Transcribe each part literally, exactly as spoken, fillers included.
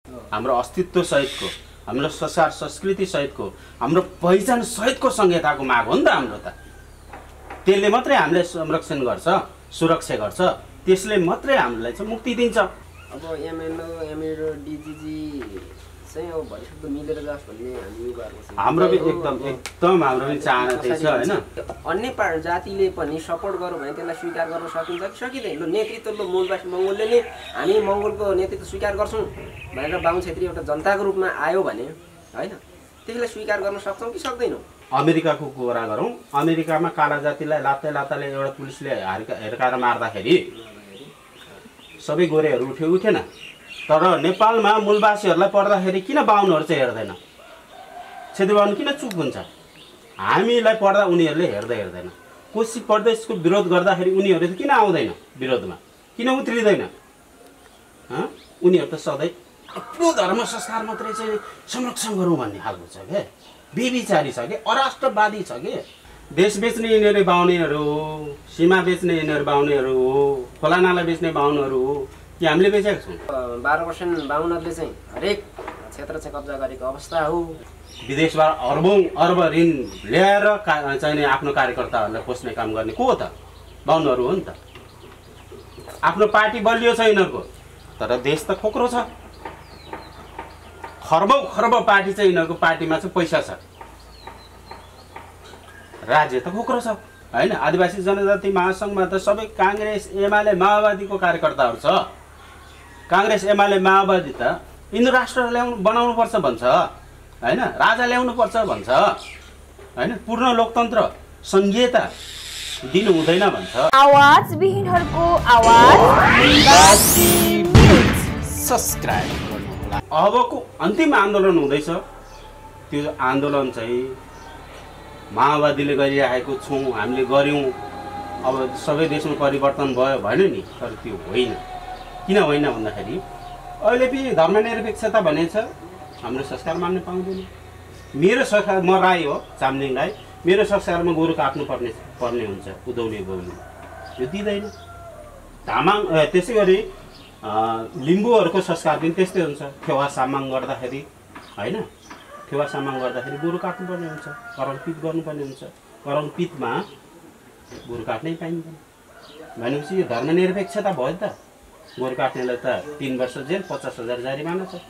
हाम्रो अस्तित्व सहितको, हाम्रो संस्कार संस्कृति सहितको, हाम्रो पहिचान सहितको संहिताको माग हो नि त हाम्रो त। त्यसले मात्रै हामीले संरक्षण गर्छ, सुरक्षा गर्छ, त्यसले मात्रै हामीलाई चाहिँ मुक्ति दिन्छ। अब एमएलओ एमएलओ डिजिजी चाहिँ अब भइसक्दो मिलेर जाओस् भन्ने हामी गरेको छ। हाम्रो एकदम एकदम हाम्रो पनि चाहना त्यही छ हैन। अन्य पार्ट जातिले पनि सपोर्ट गर्यो भने त्यसलाई स्वीकार गर्न सकिन्छ कि सकिँदैन? ल नेतृत्व ल मूलवासी मङ्गोलले नै हामी मङ्गोलको नेतृत्व स्वीकार गर्छौँ भनेर बाहुन छेत्री एउटा जनताको रूपमा आयो भने हैन, त्यसलाई स्वीकार गर्न सक्छौँ कि सक्दैनौँ? अमेरिकाको कुरा गरौँ, अमेरिकामा काला जातिलाई लात्ते लात्ताले एउटा पुलिसले हिर्काएर मार्दाखेरि सबै गोरेहरू उठ्यो उठेन। तर नेपालमा मूलवासीहरूलाई पर्दाखेरि किन बाहुनहरू चाहिँ हेर्दैन? छेत्री बाहुन किन चुप हुन्छ? हामीलाई पर्दा उनीहरूले हेर्दै हेर्दैन। कोशी प्रदेशको विरोध गर्दाखेरि उनीहरू चाहिँ किन आउँदैन विरोधमा? किन उत्रिँदैन? उनीहरू त सधैँ आफ्नो धर्म संस्कार मात्रै चाहिँ संरक्षण गरौँ भन्ने खालको छ क्या, बेविचारी छ कि, अराष्ट्रवादी छ कि। देश बेच्ने यिनीहरू बाहुनेहरू हो, सीमा बेच्ने यिनीहरू बाहुनेहरू हो, खोलानाला बेच्ने बाहुनहरू हो कि हामीले बेचेका छौँ? बाह्र पर्सेन्ट बाहुनहरूले चाहिँ हरेक क्षेत्र चाहिँ कब्जा गरेको अवस्था हो। विदेशबाट अर्बौँ अर्ब ऋण ल्याएर चाहिने आफ्नो कार्यकर्ताहरूलाई पोस्ने काम गर्ने को हो त? बाहुनहरू हो नि त। आफ्नो पार्टी बलियो छ यिनीहरूको, तर देश त खोक्रो छ। खर्बौँ खर्ब पार्टी चाहिँ यिनीहरूको पार्टीमा चाहिँ पैसा छ, राज्य त खोक्रो छ हैन। आदिवासी जनजाति महासङ्घमा त सबै काङ्ग्रेस एमाले माओवादीको कार्यकर्ताहरू छ। काङ्ग्रेस एमाले माओवादी त हिन्दू राष्ट्र ल्याउनु बनाउनु पर्छ भन्छ हैन, राजा ल्याउनु पर्छ भन्छ हैन, पूर्ण लोकतन्त्र संघीयता दिनु हुँदैन भन्छ। आवाज विहीनहरूको आवाज सब्स्क्राइब गर्नु होला। अबको अन्तिम आन्दोलन हुँदैछ, त्यो आन्दोलन चाहिँ माओवादीले गरिरहेको छौँ, हामीले गऱ्यौँ। अब सबै देशमा परिवर्तन भयो भन्यो नि, तर त्यो होइन। किन होइन भन्दाखेरि अहिले पनि धर्मनिरपेक्षता भन्ने छ, हाम्रो संस्कार मान्न पाउँदैन। मेरो संस्कार, म राई हो, चामलिङ राई, मेरो संस्कारमा गोरु काट्नु पर्ने पर्ने हुन्छ, उधौली बौली, यो दिँदैन। तामाङ त्यसै गरी लिम्बूहरूको संस्कार पनि त्यस्तै हुन्छ। फेवा सामाङ गर्दाखेरि होइन, फेवा सामाङ गर्दाखेरि गोरु काट्नुपर्ने हुन्छ, करङपित गर्नुपर्ने हुन्छ। करङपितमा गोरु काट्नै पाइँदैन भनेपछि यो धर्मनिरपेक्षता भयो त। गोरु काट्नेलाई त तीन वर्ष जेल, पचास हजार जरिमाना छ।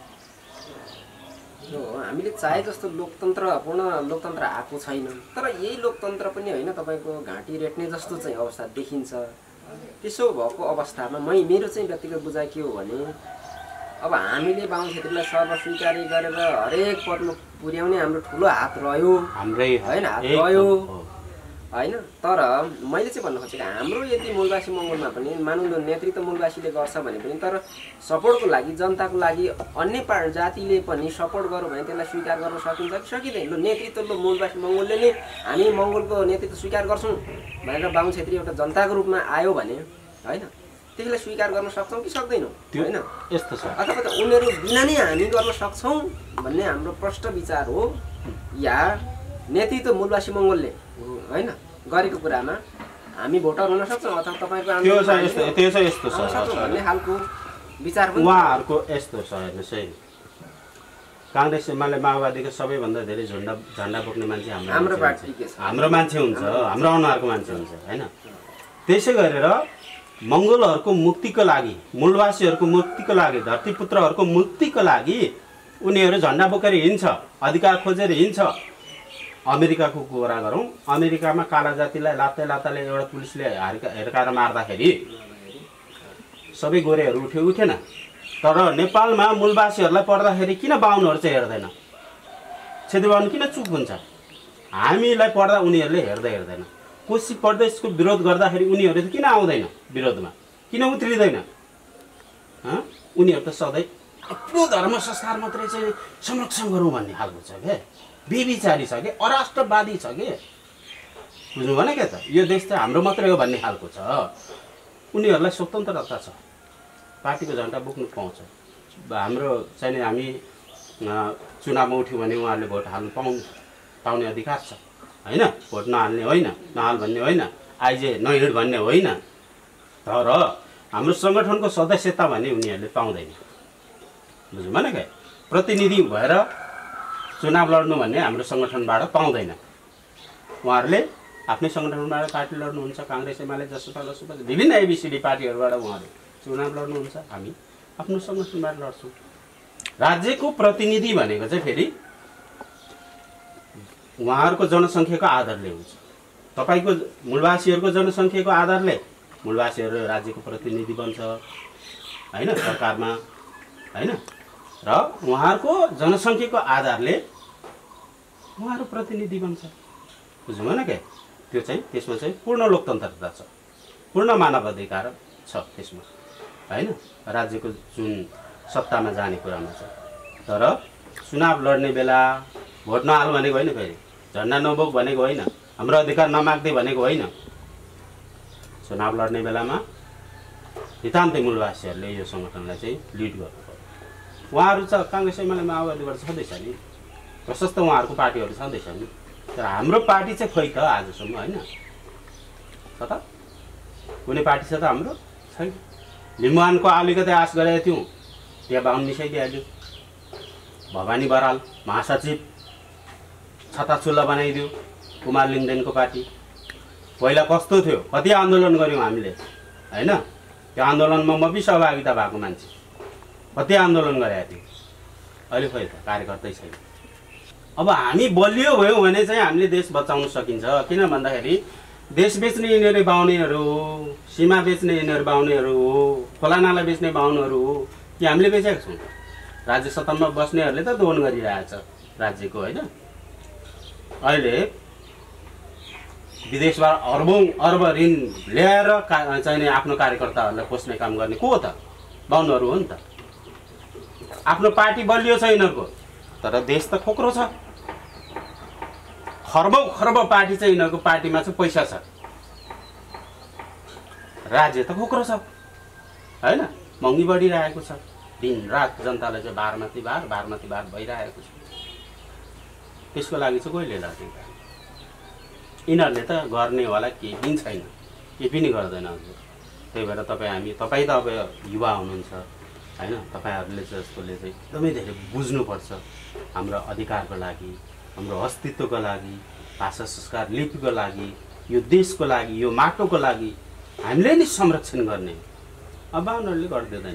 हामीले चाहे जस्तो लोकतन्त्र पूर्ण लोकतन्त्र आएको छैन, तर यही लोकतन्त्र पनि होइन तपाईँको घाँटी रेट्ने जस्तो चाहिँ अवस्था देखिन्छ। त्यसो भएको अवस्थामा मै मेरो चाहिँ व्यक्तिगत बुझाइ के हो भने अब हामीले बाहुन क्षेत्रलाई सर्वस्वीकारी गरेर हरेक पदमा पुर्याउने हाम्रो ठुलो हात रह्यो, हाम्रै होइन हात रह्यो होइन। तर मैले चाहिँ भन्नु खोजेको हाम्रो यदि मूलवासी मङ्गोलमा पनि मानौँ न नेतृत्व मूलवासीले गर्छ भने पनि, तर सपोर्टको लागि जनताको लागि अन्य पार्ट जातिले पनि सपोर्ट गर्यो भने त्यसलाई स्वीकार गर्न सकिन्छ कि सकिँदैन? ल नेतृत्व ल मूलवासी मङ्गोलले नै हामी मङ्गोलको नेतृत्व स्वीकार गर्छौँ भनेर बाहुन छेत्री एउटा जनताको रूपमा आयो भने होइन, त्यसलाई स्वीकार गर्न सक्छौँ कि सक्दैनौँ? होइन यस्तो छ। अथवा त उनीहरू बिना नै हामी गर्न सक्छौँ भन्ने हाम्रो प्रष्ट विचार हो, या नेतृत्व मूलवासी मङ्गोलले होइन गरेको कुरामा हामी भोटर हुन सक्छौँ अथवा तपाईँको त्यो चाहिँ यस्तो त्यो चाहिँ यस्तो छ भन्ने खालको विचार पनि उहाँहरूको यस्तो छ। हेर्नुहोस् है, काङ्ग्रेस एमाले माओवादीको सबैभन्दा धेरै झन्डा झन्डा बोक्ने मान्छे हाम्रो हाम्रो पार्टी के छ, हाम्रो मान्छे हुन्छ, हाम्रो अनुहारको मान्छे हुन्छ होइन। त्यसै गरेर मङ्गोलहरूको मुक्तिको लागि, मूलवासीहरूको मुक्तिको लागि, धरतीपुत्रहरूको मुक्तिको लागि उनीहरू झन्डा बोकेर हिँड्छ, अधिकार खोजेर हिँड्छ। अमेरिकाको कुरा गरौँ, अमेरिकामा काला जातिलाई लात्ते लात्ताले एउटा पुलिसले हिर्का हिर्काएर मार्दाखेरि सबै गोरेहरू उठ्यो उठेन। तर नेपालमा मूलवासीहरूलाई पर्दाखेरि किन बाहुनहरू चाहिँ हेर्दैन? छेत्री बाहुन किन चुप हुन्छ? हामीलाई पर्दा उनीहरूले हेर्दै हेर्दैन। कोशी प्रदेशको विरोध गर्दाखेरि उनीहरू चाहिँ किन आउँदैन विरोधमा? किन उत्रिँदैन? उनीहरू त सधैँ आफ्नो धर्म संस्कार मात्रै चाहिँ संरक्षण गरौँ भन्ने खालको छ क्या, बेविचारी छ कि, अराष्ट्रवादी छ कि। बुझ्नु भएन क्या त? यो देश चाहिँ हाम्रो मात्रै हो भन्ने खालको छ। उनीहरूलाई स्वतन्त्रता छ, पार्टीको झन्डा बोक्नु पाउँछ। हाम्रो चाहिँ हामी चुनावमा उठ्यौँ भने उहाँहरूले भोट हाल्नु पाउनु पाउने अधिकार छ होइन। भोट नहाल्ने होइन, नहाल भन्ने होइन, आइजे नहिँड भन्ने होइन। तर हाम्रो सङ्गठनको सदस्यता भने उनीहरूले पाउँदैन। बुझ्नु भएन क्या प्रतिनिधि भएर चुनाव लड्नु भन्ने हाम्रो सङ्गठनबाट पाउँदैन उहाँहरूले आफ्नै सङ्गठनबाट पार्टी लड्नुहुन्छ काङ्ग्रेस एमाले जसो जसो विभिन्न एबिसिडी पार्टीहरूबाट उहाँहरू चुनाव लड्नुहुन्छ हामी आफ्नो सङ्गठनबाट लड्छौँ राज्यको प्रतिनिधि भनेको चाहिँ फेरि उहाँहरूको जनसङ्ख्याको आधारले हुन्छ तपाईँको मूलवासीहरूको जनसङ्ख्याको आधारले मूलवासीहरू राज्यको प्रतिनिधि बन्छ होइन सरकारमा होइन र उहाँहरूको जनसङ्ख्याको आधारले उहाँहरू प्रतिनिधि बन्छ बुझ्नु भएन क्या त्यो चाहिँ त्यसमा चाहिँ पूर्ण लोकतन्त्रता छ पूर्ण मानव अधिकार छ त्यसमा होइन राज्यको जुन सत्तामा जाने कुरामा छ तर चुनाव लड्ने बेला भोट नहाल भनेको होइन फेरि झन्डा नबोक भनेको होइन हाम्रो अधिकार नमाग्दै भनेको होइन चुनाव लड्ने बेलामा नितान्तै मूलवासीहरूले यो सङ्गठनलाई चाहिँ लिड गर्नु पर्यो उहाँहरू छ काङ्ग्रेस एमाले माओवादीबाट छँदैछ नि प्रशस्त उहाँहरूको पार्टीहरू छँदैछ नि तर हाम्रो पार्टी चाहिँ खोइ त आजसम्म होइन छ त कुनै पार्टी छ त हाम्रो छैन लिम्बुवानको अलिकति आश गरेका थियौँ त्यहाँ बाहुन मिसाइदिइहाल्यो भवानी बराल महासचिव छताछुल्ला बनाइदियो कुमार लिङदेनको पार्टी पहिला कस्तो थियो कति आन्दोलन गऱ्यौँ हामीले होइन त्यो आन्दोलनमा म पनि सहभागिता भएको मान्छे कति आन्दोलन गरेका थियौँ अहिले खोइ त कार्यकर्तै छैन अब हामी बलियो भयौँ भने चाहिँ हामीले देश बचाउन सकिन्छ किन भन्दाखेरि देश बेच्ने यिनीहरू बाहुनेहरू हो सीमा बेच्ने यिनीहरू बाहुनेहरू हो खोलानाला बेच्ने बाहुनहरू हो कि हामीले बेचेका छौँ राज्य सत्तामा बस्नेहरूले त दोहन गरिरहेछ राज्यको होइन अहिले विदेशबाट अर्बौँ अर्ब ऋण ल्याएर का चाहिने आफ्नो कार्यकर्ताहरूलाई पोस्ने काम गर्ने को हो त बाहुनहरू हो नि त आफ्नो पार्टी बलियो छ यिनीहरूको तर देश त खोक्रो छ खर्बौँ खर्ब पार्टी चाहिँ यिनीहरूको पार्टीमा चाहिँ पैसा छ राज्य त खोक्रो छ होइन महँगी बढिरहेको छ दिनरात जनतालाई चाहिँ बारमाथि बार बारमाथि बार भइरहेको छ त्यसको लागि चाहिँ कहिले लाग्यो यिनीहरूले त गर्नेवाला केही पनि छैन केही पनि गर्दैन हजुर त्यही भएर तपाईँ हामी तपाईँ त अब युवा हुनुहुन्छ होइन तपाईँहरूले चाहिँ जस्तोले चाहिँ एकदमै धेरै बुझ्नुपर्छ हाम्रो अधिकारको लागि हाम्रो अस्तित्वको लागि भाषा संस्कार लिपिको लागि यो देशको लागि यो माटोको लागि हामीले नै संरक्षण गर्ने अब बाहुनहरूले गरिदिँदैन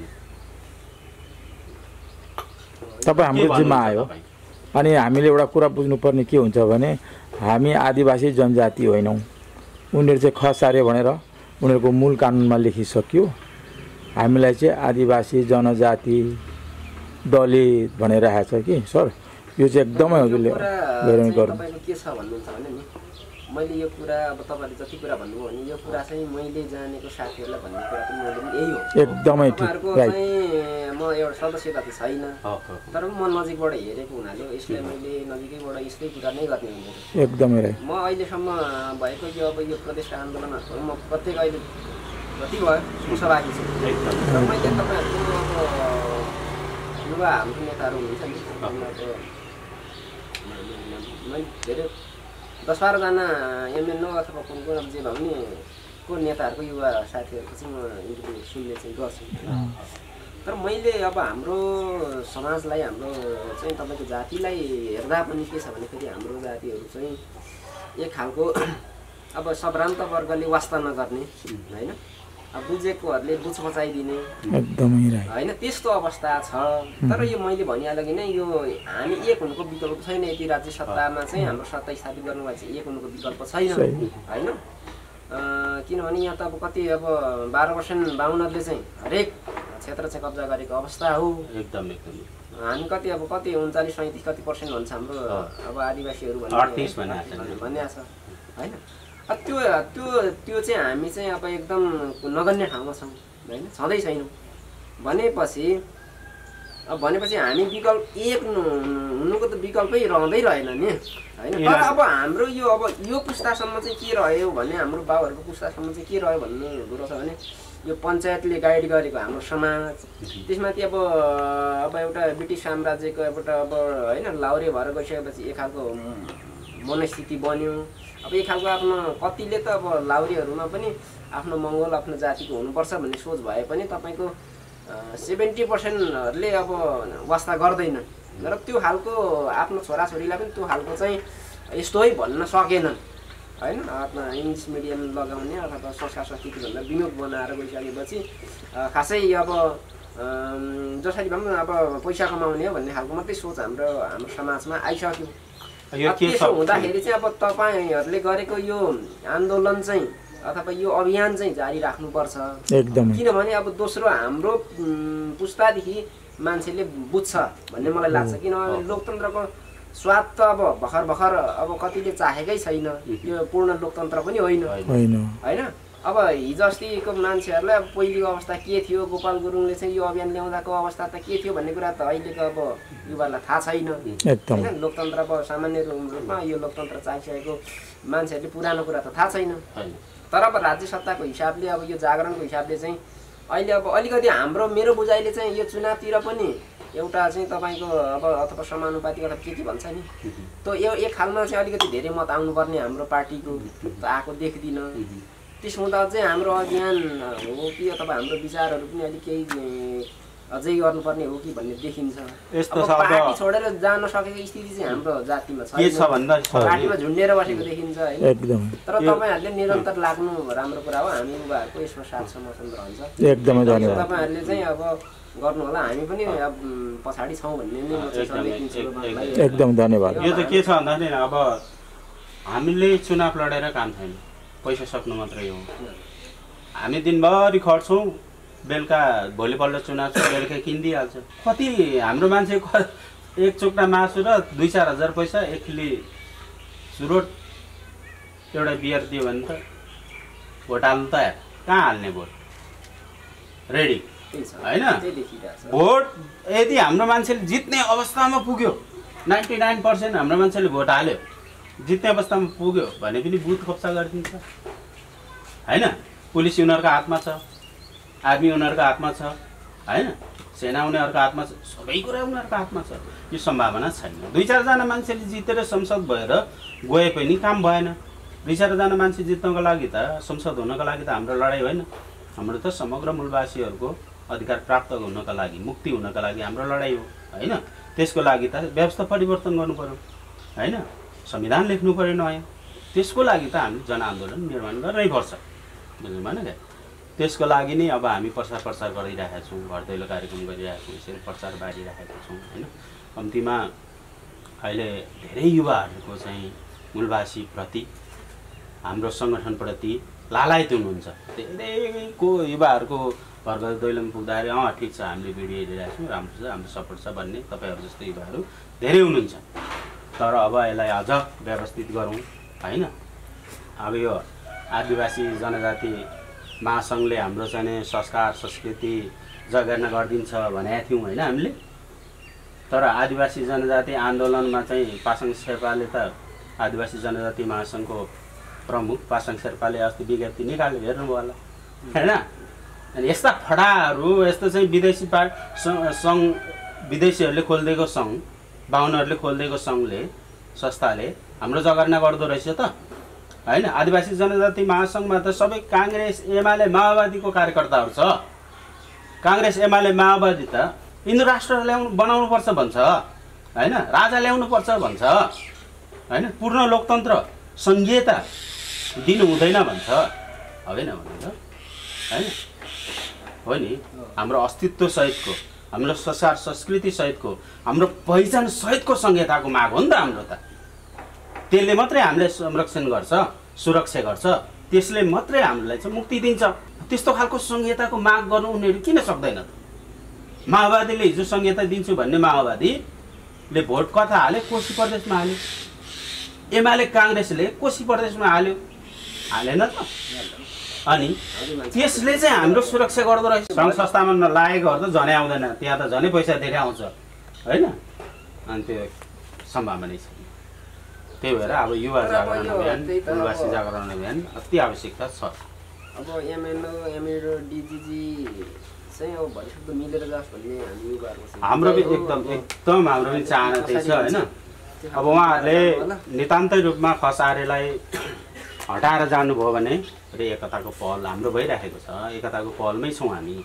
तपाईँ हाम्रो जिम्मा आयो अनि हामीले एउटा कुरा बुझ्नुपर्ने के हुन्छ भने हामी आदिवासी जनजाति होइनौँ उनीहरू चाहिँ खसारे भनेर उनीहरूको मूल कानुनमा लेखिसक्यो हामीलाई चाहिँ आदिवासी जनजाति दलित भनेर राखेको छ कि सर यो चाहिँ एकदमै हजुरले गर्नु तपाईँको के छ भन्नुहुन्छ भने नि मैले यो कुरा अब तपाईँले जति कुरा भन्नुभयो भने यो कुरा चाहिँ मैले जानेको साथीहरूलाई भन्ने कुरा पनि मैले पनि यही हो एकदमै ठिक राइट म एउटा सदस्यता त छैन तर म नजिकबाट हेरेको हुनाले यसलाई मैले नजिकैबाट यस्तै कुरा नै गर्ने हुँदैन एकदमै राइट म अहिलेसम्म भएको यो अब यो प्रदेशका आन्दोलनहरू म प्रत्येक अहिले जति भयो सहभागी छु र मैले तपाईँहरूको अब युवा हाम्रो नेताहरू हुनुहुन्छ नि मैले धेरै दस बाह्रजना एमएनओ अथवा कुन कुन अब जे भए पनि को नेताहरूको युवा साथीहरूको चाहिँ म इन्टरभ्यू सुन्ने चाहिँ गर्छु तर मैले अब हाम्रो समाजलाई हाम्रो चाहिँ तपाईँको जातिलाई हेर्दा पनि के छ भनेखेरि हाम्रो जातिहरू चाहिँ एक खालको अब सभ्रान्त वर्गले वास्ता नगर्ने होइन अब बुझेकोहरूले बुझ बचाइदिने एकदमै राइट होइन त्यस्तो अवस्था छ तर यो मैले भनिहालेँ कि नै यो हामी एक हुनुको विकल्प छैन यति राज्य सत्तामा चाहिँ हाम्रो सत्ता स्थापित गर्नुलाई चाहिँ एक हुनुको विकल्प छैन होइन किनभने यहाँ त अब कति अब बाह्र पर्सेन्ट बाहुनहरूले चाहिँ हरेक क्षेत्र चाहिँ कब्जा गरेको अवस्था हो एकदम एकदम हामी कति अब कति उन्चालिस सैँतिस कति पर्सेन्ट भन्छ हाम्रो अब आदिवासीहरू भन्ने भन्ने छ होइन त्यो त्यो त्यो चाहिँ हामी चाहिँ अब एकदम नगन्य ठाउँमा छौँ होइन छँदै छैनौँ भनेपछि अब भनेपछि हामी विकल्प एक हुनुको त विकल्पै रहँदै रहेन नि होइन तर अब हाम्रो यो अब यो पुस्तासम्म चाहिँ के रह्यो भने हाम्रो बाबुहरूको पुस्तासम्म चाहिँ के रह्यो भन्ने कुरो छ भने यो पञ्चायतले गाइड गरेको हाम्रो समाज त्यसमाथि अब अब एउटा ब्रिटिस साम्राज्यको एउटा अब होइन लाउरे भएर गइसकेपछि एक खालको मनस्थिति बन्यो अब एक खालको आफ्नो कतिले त अब लाउरीहरूमा पनि आफ्नो मङ्गोल आफ्नो जातिको हुनुपर्छ भन्ने सोच भए पनि तपाईँको सेभेन्टी पर्सेन्टहरूले अब वास्ता गर्दैन र त्यो खालको आफ्नो छोराछोरीलाई पनि त्यो खालको चाहिँ यस्तो है भन्न सकेनन् होइन। इङ्ग्लिस मिडियम लगाउने अथवा संस्कार संस्कृतिभन्दा विमुख बनाएर गइसकेपछि खासै अब जसरी भए पनि अब पैसा कमाउने हो भन्ने खालको मात्रै सोच हाम्रो हाम्रो समाजमा आइसक्यो। त्यसो हुँदाखेरि चाहिँ अब तपाईँहरूले गरेको यो आन्दोलन चाहिँ अथवा यो अभियान चाहिँ जारी राख्नुपर्छ एकदम। किनभने अब दोस्रो हाम्रो पुस्तादेखि मान्छेले बुझ्छ भन्ने मलाई लाग्छ। किनभने लोकतन्त्रको स्वाद त अब भर्खर भर्खर अब कतिले चाहेकै छैन, यो पूर्ण लोकतन्त्र पनि होइन होइन। अब हिजो अस्तिको मान्छेहरूलाई अब पहिलेको अवस्था के थियो, गोपाल गुरुङले चाहिँ यो अभियान ल्याउँदाको अवस्था त के थियो भन्ने कुरा त अहिलेको अब युवालाई थाहा छैन होइन। लोकतन्त्र अब सामान्य रूपमा यो लोकतन्त्र चाहिसकेको मान्छेहरूले पुरानो कुरा त थाहा छैन। तर अब राज्य सत्ताको हिसाबले अब यो जागरणको हिसाबले चाहिँ अहिले अब अलिकति हाम्रो मेरो बुझाइले चाहिँ यो चुनावतिर पनि एउटा चाहिँ तपाईँको अब अथवा समानुपातिक अथवा के के भन्छ नि त्यो यो एक खालमा चाहिँ अलिकति धेरै मत आउनुपर्ने हाम्रो पार्टीको त आएको देख्दिनँ। त्यसो हुँदा चाहिँ हाम्रो अभियान हो कि अथवा हाम्रो विचारहरू पनि अलिक केही अझै गर्नुपर्ने हो कि भन्ने देखिन्छ। पार्टी छोडेर जान सकेको स्थिति चाहिँ हाम्रो जातिमा छैन, पार्टीमा झुन्डेर बसेको देखिन्छ होइन। तर तपाईँहरूले निरन्तर लाग्नु राम्रो कुरा हो, हामी युवाहरूको यसमा साथ समर्थन रहन्छ एकदमै। तपाईँहरूले चाहिँ अब गर्नु होला, हामी पनि अब पछाडि छौँ भन्ने नै म चाहिँ एकदम धन्यवाद। यो त के छ भन्दाखेरि अब हामीले चुनाव लडेर काम छैन, पैसा सक्नु मात्रै हो। हामी दिनभरि खट्छौँ, बेलुका भोलिपल्ट चुनाव छ बेलुका किनिदिइहाल्छ। कति हाम्रो मान्छे एक चोक्टा मासु र दुई चार हजार पैसा एक किली चुरोट एउटा बियर दियो भने त भोट हाल्नु तयार। कहाँ हाल्ने भोट रेडी होइन। भोट यदि हाम्रो मान्छेले जित्ने अवस्थामा पुग्यो, नाइन्टी नाइन पर्सेन्ट हाम्रो मान्छेले भोट हाल्यो, जित्ने अवस्थामा पुग्यो भने पनि बुथ कब्जा गरिदिन्छ होइन। पुलिस उनीहरूको हातमा छ, आर्मी उनीहरूको हातमा छ होइन, सेना उनीहरूको हातमा छ, सबै कुरा उनीहरूको हातमा छ। यो सम्भावना छैन। दुई चारजना मान्छेले जितेर संसद भएर गए पनि काम भएन। दुई चारजना मान्छे जित्नको लागि त संसद हुनको लागि त हाम्रो लडाइँ होइन, हाम्रो त समग्र मूलवासीहरूको अधिकार प्राप्त हुनका लागि, मुक्ति हुनका लागि हाम्रो लडाइँ हो होइन। त्यसको लागि त व्यवस्था परिवर्तन गर्नु पर्यो होइन, संविधान लेख्नु पर्यो नयाँ। त्यसको लागि त हामी जनआन्दोलन निर्माण गर्नै पर्छ, बुझ्नु भएन क्या। त्यसको लागि नै अब हामी प्रचार प्रसार गरिरहेका छौँ, घर दैलो कार्यक्रम गरिरहेका छौँ, यसरी प्रचार बाँडिरहेका छौँ होइन। कम्तीमा अहिले धेरै युवाहरूको चाहिँ मूलवासीप्रति, हाम्रो सङ्गठनप्रति लालायत हुनुहुन्छ। धेरैको युवाहरूको घर दैलोमा पुग्दाखेरि अँ ठिक छ हामीले भिडियो हेरिरहेको छौँ, राम्रो छ, हाम्रो सपोर्ट छ भन्ने तपाईँहरू जस्तो युवाहरू धेरै हुनुहुन्छ। तर अब यसलाई अझ व्यवस्थित गरौँ होइन। अब यो आदिवासी जनजाति महासङ्घले हाम्रो चाहिँ संस्कार संस्कृति जगेर्ना गरिदिन्छ भनेका थियौँ होइन हामीले। तर आदिवासी जनजाति आन्दोलनमा चाहिँ पासाङ शेर्पाले त आदिवासी जनजाति महासङ्घको प्रमुख पासाङ शेर्पाले अस्ति विज्ञप्ति निकाल्यो, हेर्नुभयो होला होइन। अनि यस्ता फडाहरू, यस्तो चाहिँ विदेशी पा सङ्घ विदेशीहरूले खोलिदिएको सङ्घ, बाहुनहरूले खोलिदिएको सङ्घले संस्थाले हाम्रो जगेर्ना गर्दो रहेछ त होइन। आदिवासी जनजाति महासङ्घमा त सबै काङ्ग्रेस एमाले माओवादीको कार्यकर्ताहरू छ। काङ्ग्रेस एमाले माओवादी त हिन्दू राष्ट्र ल्याउनु बनाउनुपर्छ भन्छ होइन, राजा ल्याउनुपर्छ भन्छ होइन, पूर्ण लोकतन्त्र सङ्घीयता दिनु हुँदैन भन्छ होइन भन्नु होइन। हो नि, हाम्रो अस्तित्व सहितको, हाम्रो संस्कार संस्कृति सहितको, हाम्रो पहिचान सहितको सङ्घीयताको माग हो नि त हाम्रो त। त्यसले मात्रै हामीले संरक्षण गर्छ, सुरक्षा गर्छ, त्यसले मात्रै हामीलाई चाहिँ मुक्ति दिन्छ। त्यस्तो खालको संहिताको माग गर्नु उनीहरू किन सक्दैन त? माओवादीले हिजो संहिता दिन्छु भन्ने माओवादीले भोट कता हाल्यो? कोशी प्रदेशमा हाल्यो। एमाले काङ्ग्रेसले कोशी प्रदेशमा हाल्यो, हालेन त? अनि त्यसले चाहिँ हाम्रो सुरक्षा गर्दो रहेछ। सङ्घ संस्थामा नलागेकोहरू त झनै आउँदैन, त्यहाँ त झनै पैसा धेरै आउँछ होइन। अनि त्यो सम्भावना छ। त्यही भएर अब युवा जागरण अभियान, आदिवासी जागरण अभियान अति आवश्यकता छ। अब एमएलओ एमएलओ डिजिजी चाहिँ अब भइसक्दो मिलेर जाओस् भन्ने हामी युवाहरूको हाम्रो एकदम एकदम हाम्रो पनि चाहना त्यही छ होइन। अब उहाँहरूले नितान्तै रूपमा खसारेलाई हटाएर जानुभयो भने र एकताको पहल हाम्रो भइरहेको छ, एकताको पहलमै छौँ हामी।